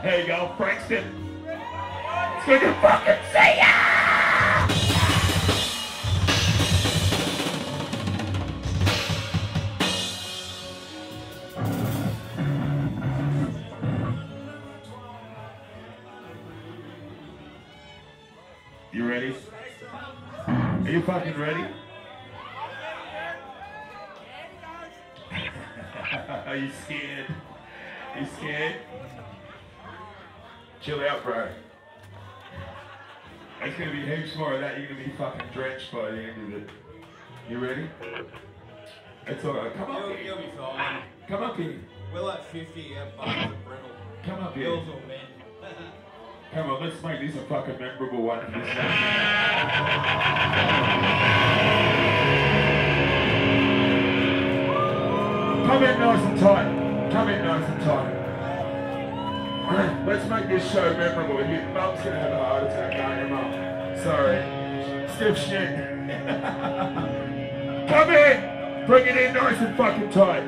There you go, Frankston. It's good to fucking see ya! You ready? Are you fucking ready? Are you scared? Are you scared? Chill out, bro. It's gonna be heaps more of that. You're gonna be fucking drenched by the end of it. You ready? It's alright. Come up here. You'll be fine. Come up here. We're like 50 bucks of brittle. Come up here. Girls or men. Come on, let's make this a fucking memorable one. Come in nice and tight. Come in nice and tight. Let's make this show memorable. Your mum's gonna have a heart attack, aren't you, mum? Sorry. Stiff shit. Come in! Bring it in nice and fucking tight.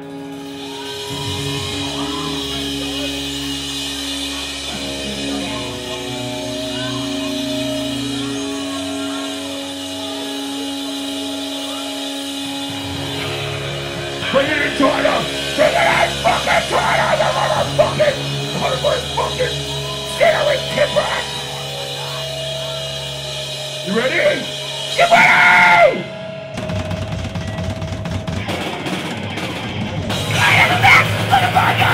Bring it in tighter! Bring it in fucking tighter, you motherfucking homeless fucking scary tipper! You ready? Get ready! I am back! Motherfucker!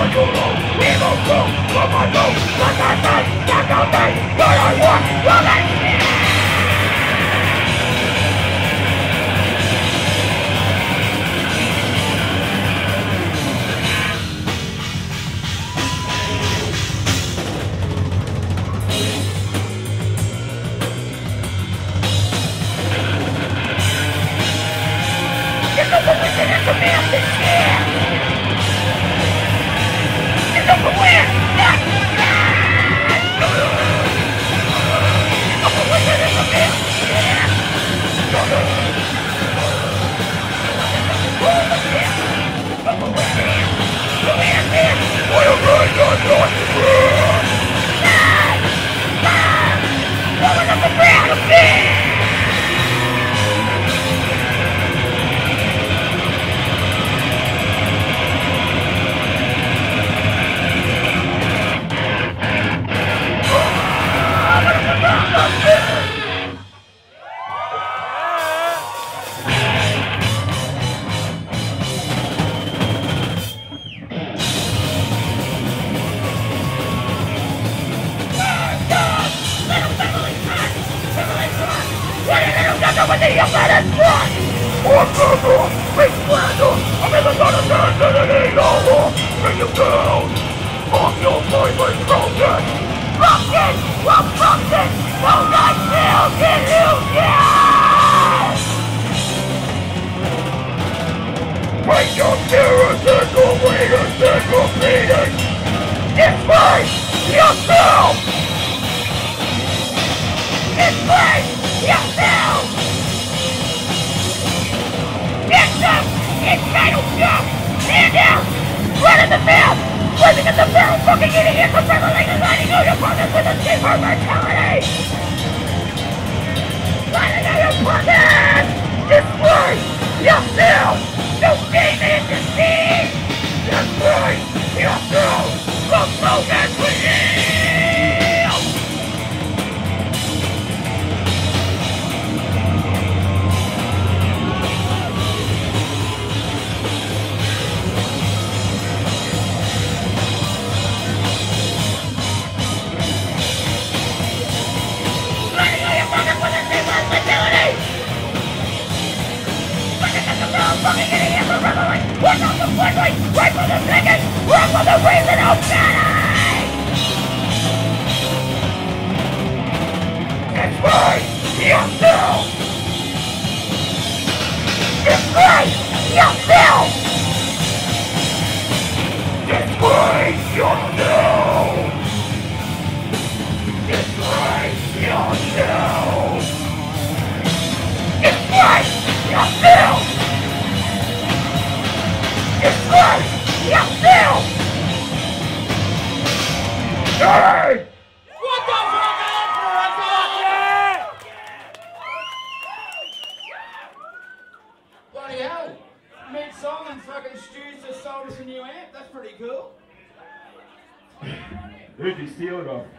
Who'd you steal it off?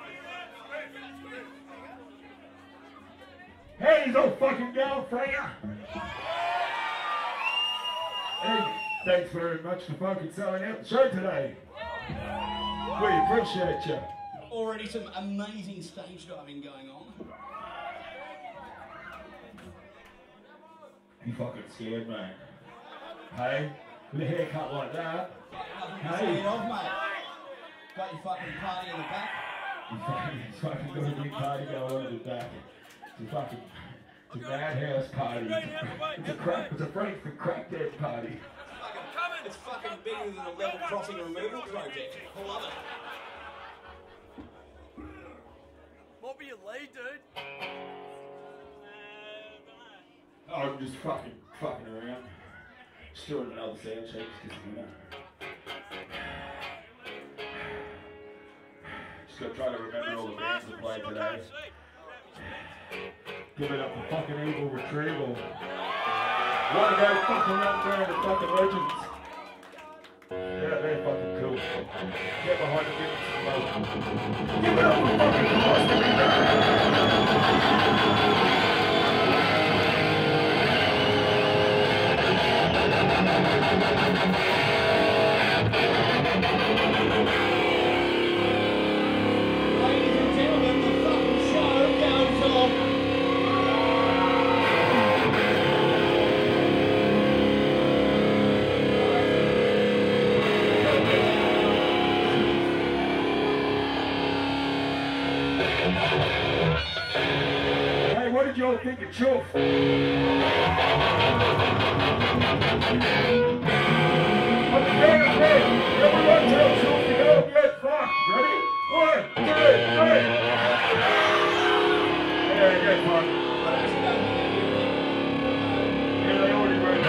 Hey, he's all fucking going for you. Hey, thanks very much for fucking selling out the show today. We appreciate you. Already some amazing stage diving going on. You fucking scared, mate. Hey, with a haircut like that. Nothing to see off, mate. Got your fucking party in the back. You fucking got a big party going on in the back. It's a madhouse party. It's a Frankston crack dead party. It's fucking bigger than a level crossing removal project. I love it. What were you late, dude? I'm just fucking around. Just doing another sound check because, you know. Just gotta try to remember all the bands that played today. Give it up for fucking Evil Retrieval. Wanna go fucking up there to fucking legends. Yeah, they're fucking cool. Get behind the gimmicks. Give it up for fucking Austin. did you all think of Chuff? Everyone tell Chuff to go get fucked. Ready? 1, 2, 3. Yeah, get fucked. Yeah, they already ready.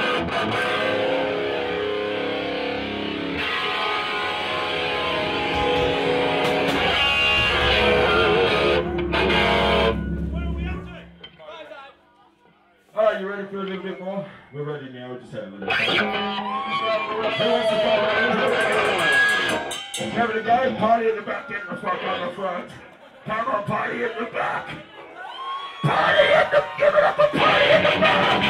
Alright, you ready for a little bit more? We're ready now, we just had a little bit. Who wants to fuck around? Having a guy party in the back, getting the fuck on the front. Come on, party in the back. Party in the, give it up a party in the back.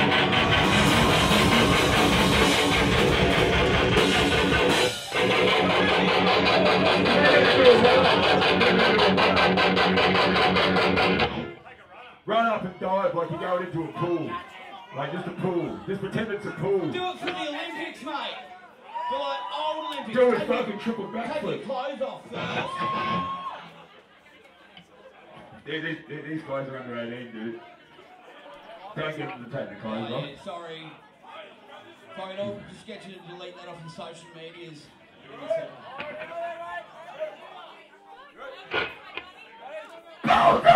Run up and dive like you're going into a pool. Like just a pool. Just pretend it's a pool. Do it for the Olympics, mate. For like old Olympics. Do a fucking triple backflip. Take your clothes off first. These guys are under 18, dude. Don't get them to take the clothes off. Yeah, sorry. Fuck it, I'll just get you to delete that off the social medias. Go, go!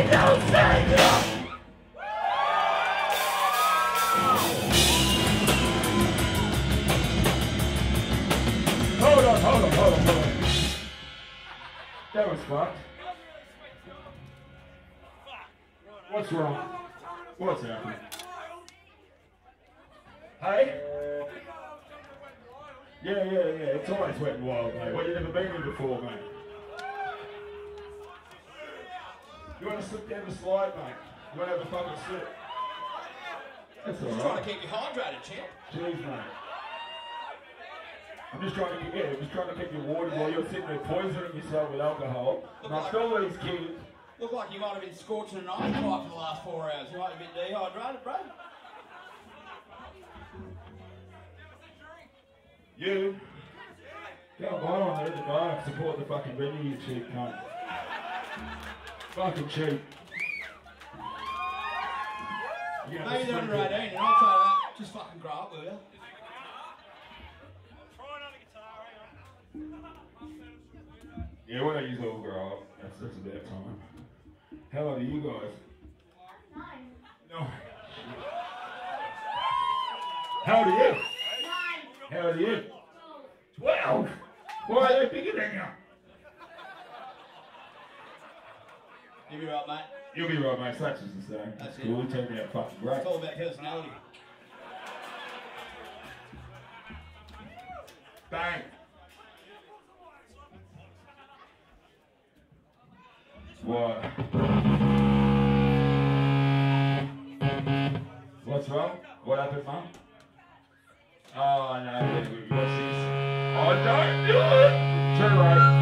Hold on. That was fucked. What's wrong? What's happening? Hey? Yeah. It's always wet and wild, mate. What, you never been here before, mate? You want to slip down the slide, mate? You want to have a fucking slip? That's alright. Trying to keep you hydrated, champ. Jeez, mate. I'm just trying to keep you watered while you're sitting there poisoning yourself with alcohol. Amongst all these kids. Look like you might have been scorching an ice pipe for the last 4 hours. You might have been dehydrated, bro. You. Go on there at the bar and support the fucking venue, you cheap cunt. Fucking cheap. Maybe they're under 18, and I'll try that. Just fucking grow up, will you? Yeah, when I use all grow up, that's about time. How old are you guys? 9. No. How old are you? 9. How old are you? 12. Why are they bigger than you? You'll be right, mate. You'll be right, mate. Such is the same. That's cool. it. It turned out fucking great. It's all about personality. Bang. What? What's wrong? What happened, Mum? Oh, no. What's this? Oh, don't do it! Too late.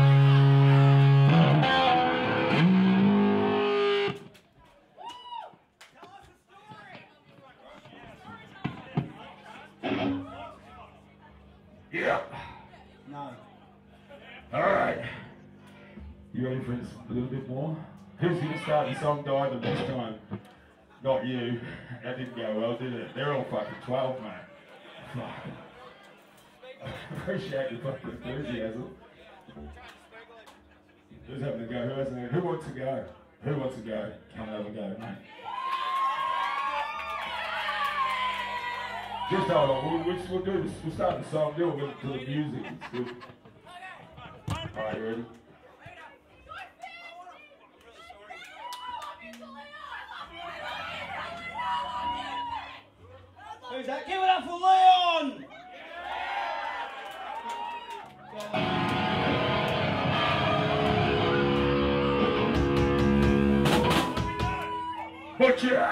Yeah. No. Alright. You ready for this a little bit more? Who's going to start the song diving this time? Not you. That didn't go well, did it? They're all fucking 12, mate. Fuck. I appreciate your fucking enthusiasm. Who's having a go? Who wants to go? Who wants to go? Come have a go, mate. Just hold on, we'll do this. We'll start the song, do it to the music. It's good. Alright, you ready? Who's that? Give it up for Leon! Butcher!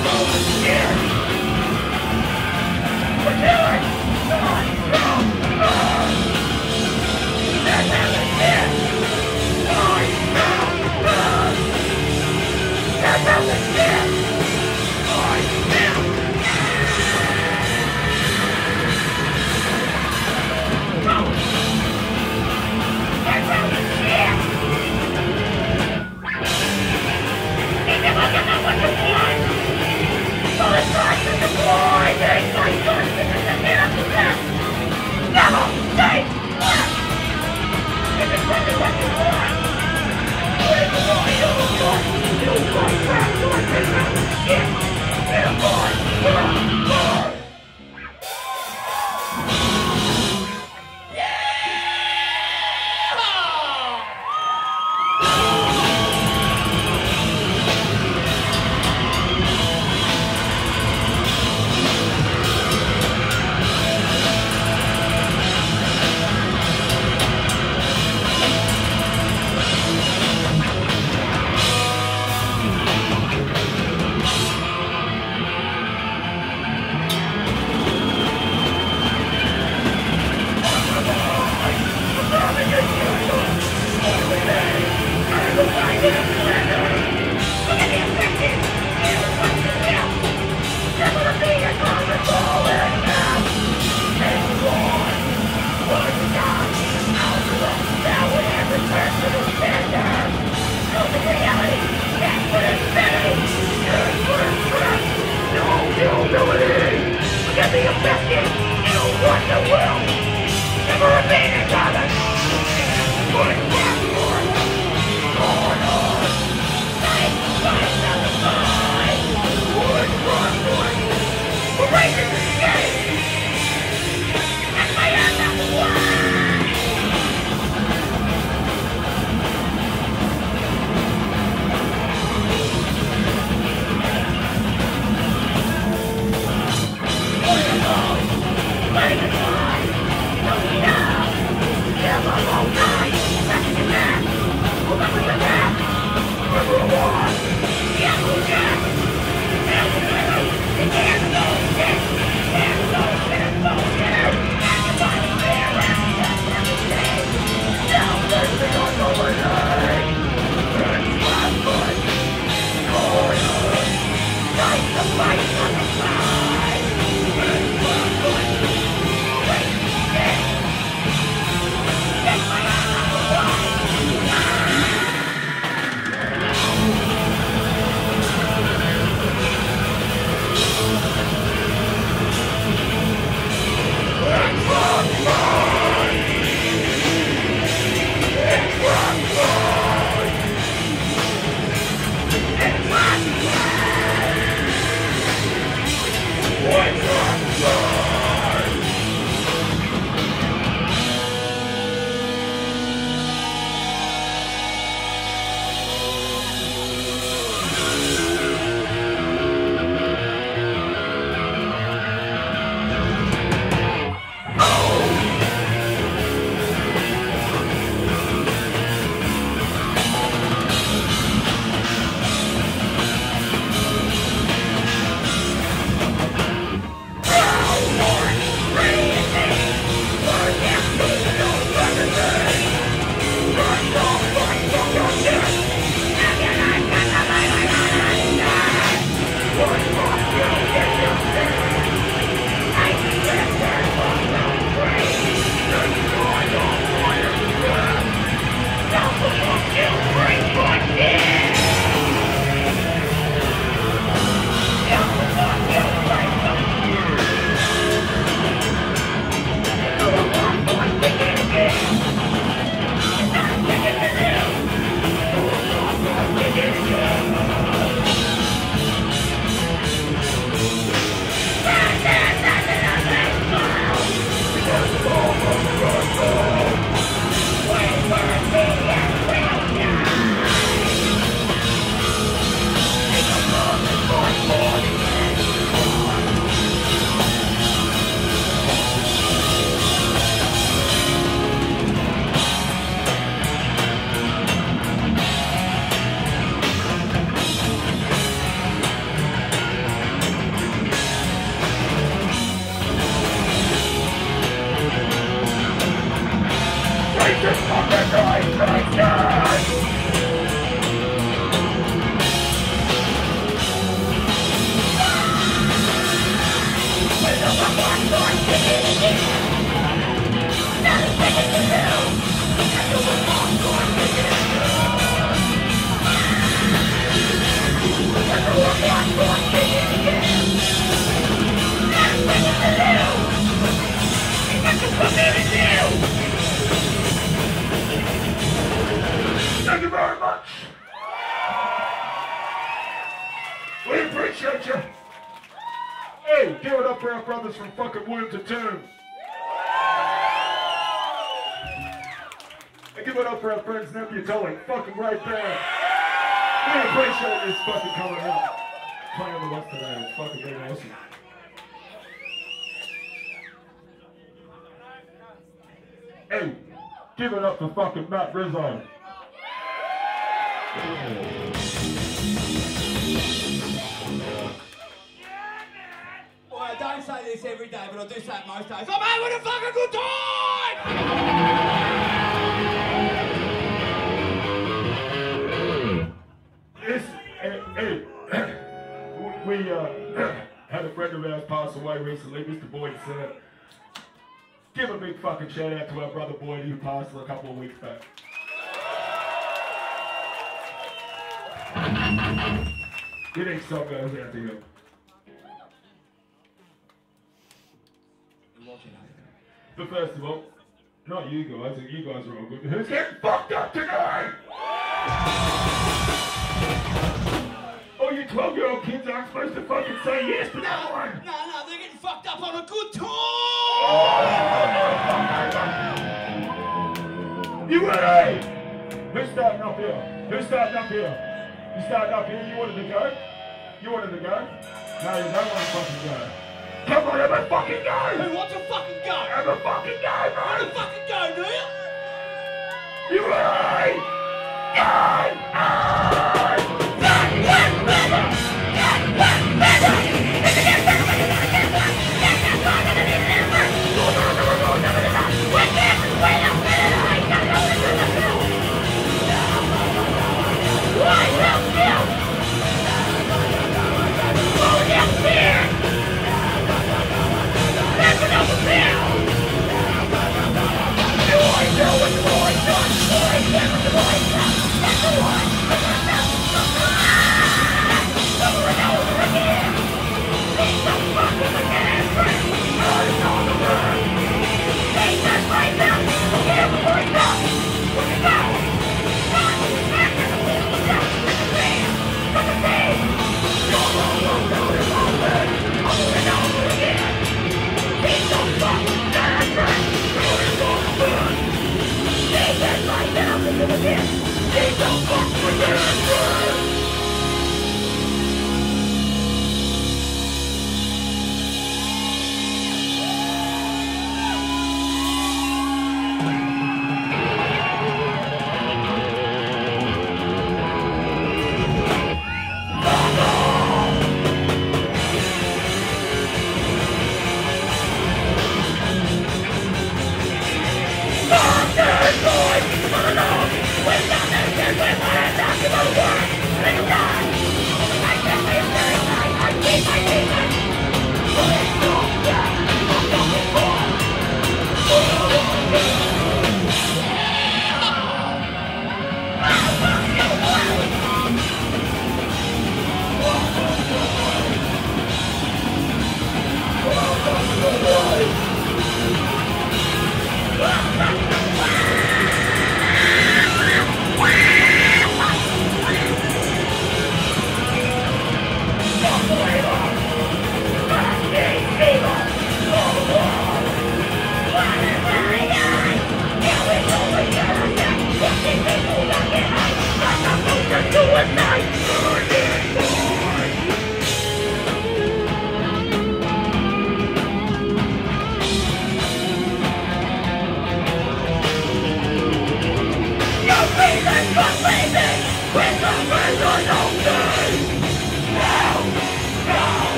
You appreciate you. Hey, give it up for our brothers from fucking Womb to Tomb. And give it up for our friends Nephew Tully. Fucking right there. We appreciate this fucking coming out. Playing with us today. It's fucking really awesome. Hey, give it up for fucking Matt Rizzo. Well, I don't say this every day, but I do say it most days. I'm having a fucking good time! This, we had a friend of ours pass away recently, Mr. Boyd said. Give a big fucking shout out to our brother Boyd who passed a couple of weeks back. Your next song goes out to you. But first of all, not you guys are all good. Who's getting fucked up tonight? Oh, you 12-year-old kids aren't supposed to fucking say yes to that one. No, they're getting fucked up on a good tour! You ready? Who's starting up here? Who's starting up here? You starting up here? You wanted to go? You wanted to go? No, you don't want to fucking go. Come on, have a fucking go! Who wants to fucking go? Have a fucking go, Want man! to fucking go, do you? You ready? Go! What?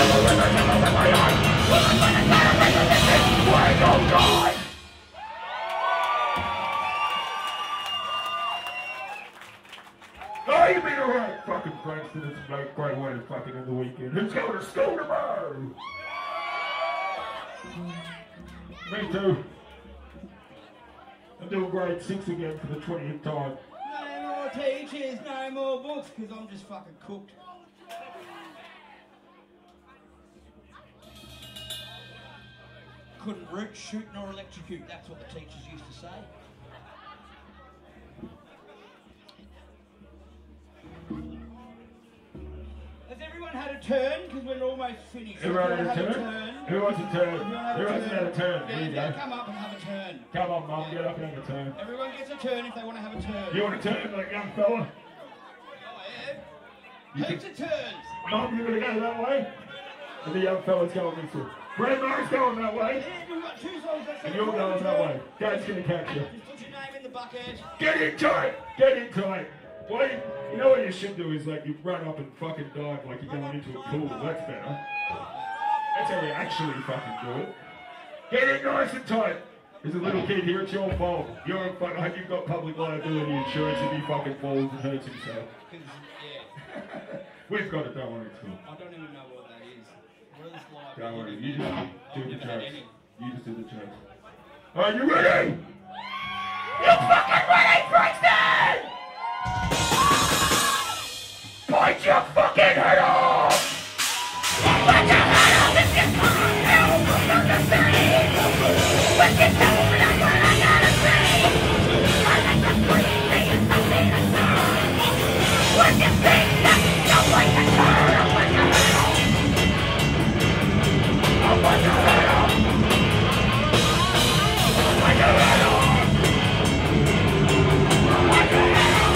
Oh, you been alright, fucking Frankston. It's a great way to fucking end the weekend. Who's going to school tomorrow? Me too. I'm doing grade 6 again for the 20th time. No more teachers, no more books, because I'm just fucking cooked. Couldn't root, shoot, nor electrocute. That's what the teachers used to say. Has everyone had a turn? Because we're almost finished. Everyone had a turn? Who wants a turn? Who wants to have a turn? Yeah, come up and have a turn. Come on, Mum, get up and have a turn. Everyone gets a turn if they want to have a turn. You want a turn, like young fella? Oh, yeah. Heaps of turns. Mum, you're going to go that way? And the young fella's going this way. Grandma's going that way. Yeah, we've got 2 songs that say And you're going that way. Dad's going to catch you. Just put your name in the bucket. Get into it! Get into it! Well, you know what you should do is like you run up and fucking dive like you're going into a pool. That's better. That's how you actually fucking do it. Get in nice and tight. There's a little kid here, it's your fault. You're a fuck. I hope you've got public liability insurance if he fucking falls and hurts himself. Yeah. We've got it, don't worry, it's cool. I don't even know what that is. What is life? Don't worry, you just do the never had jokes. any. You just do the jokes. Are you ready? You fucking ready, Frankston? Bite your fucking head off! Bite your head off and get fucking hell from the city! When you tell me that's what I gotta say! I like to breathe me and something to turn! When you think that you're like to turn, I'll bite your head off! I'll bite your head off! I'll bite your head off! I'll bite your head off!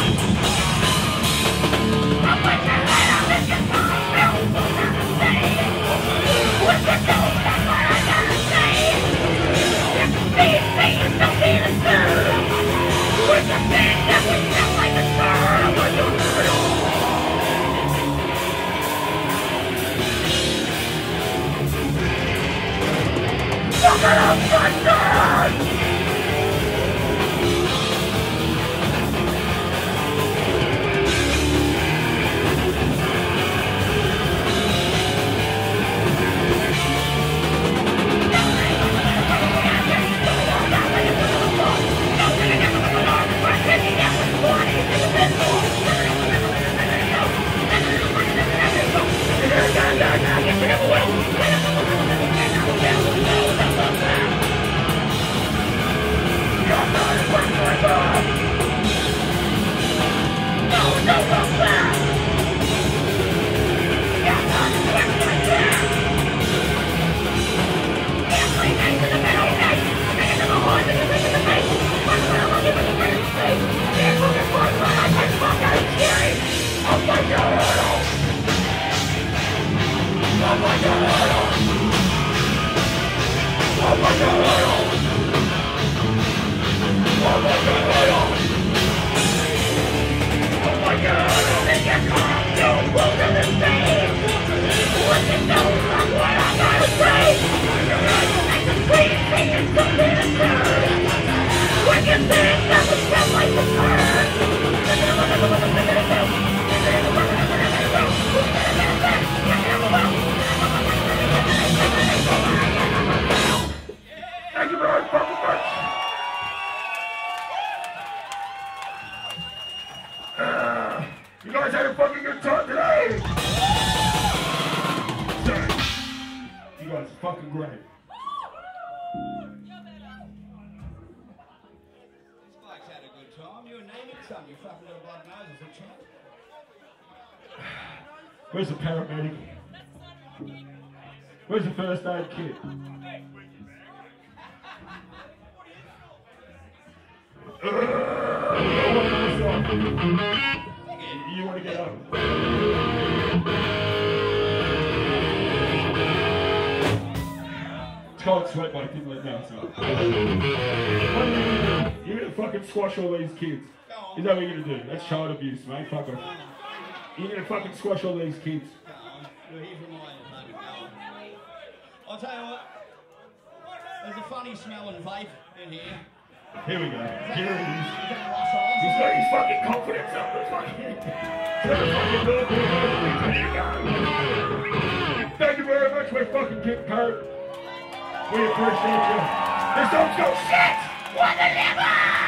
I'll bite your head off and get fucking hell from the city! When you tell me that's what I gotta say! You can see me and something to turn! When you think that we sound like a turn, I'll bite your head off! Fuck it up, Frankston! Thank you very fucking much. You guys had a fucking good time today. Sorry. You guys are fucking great. This bloke's had a good time. You were naming some. You fucking little blood noses and chat. Where's the paramedic? Where's the first aid kit? You want to get up? It's called sweat, but I didn't let down. So. What are you gonna do? You're gonna fucking squash all these kids. Is that what you're gonna do? That's child abuse, mate. Fuck off. You're gonna fucking squash all these kids. You're here for mine. I'll tell you what. There's a funny smelling vape in here. Here we go. Here he is. Is that Russell? He's got his fucking confidence up the fucking... Thank you very much, we're fucking King Parrot. We appreciate you. This song's called Shit! What the lever?